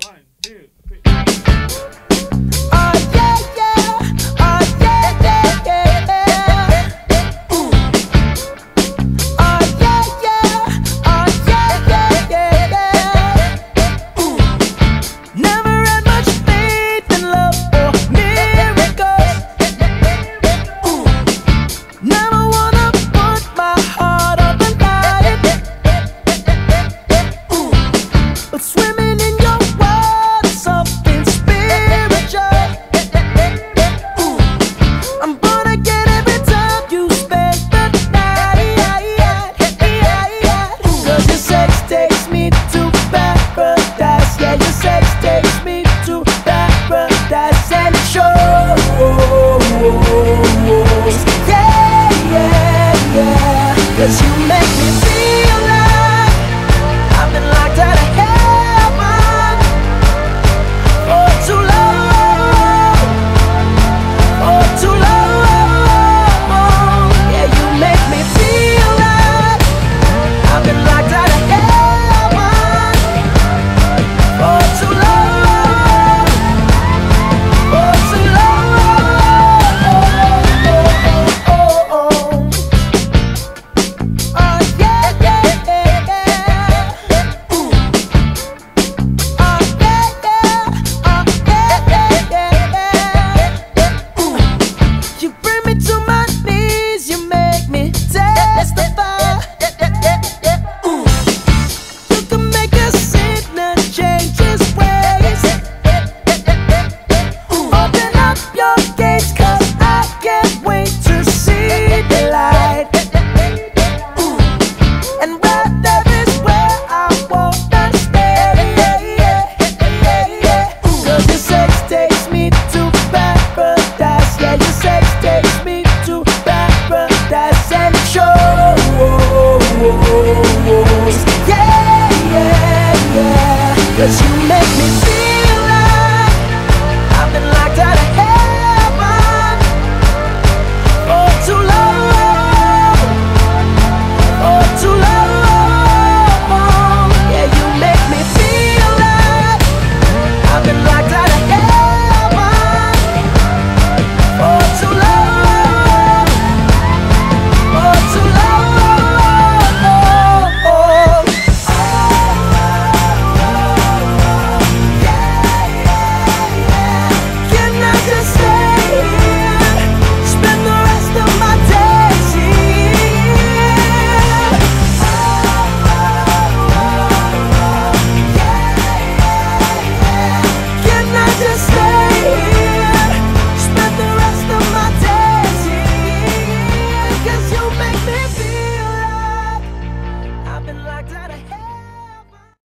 'Cause you make me feel like I've been locked out of heaven for too long, for too long. Yeah, you make me feel like I've been locked out of heaven for too long, for too long. Yeah, 'cause you make me feel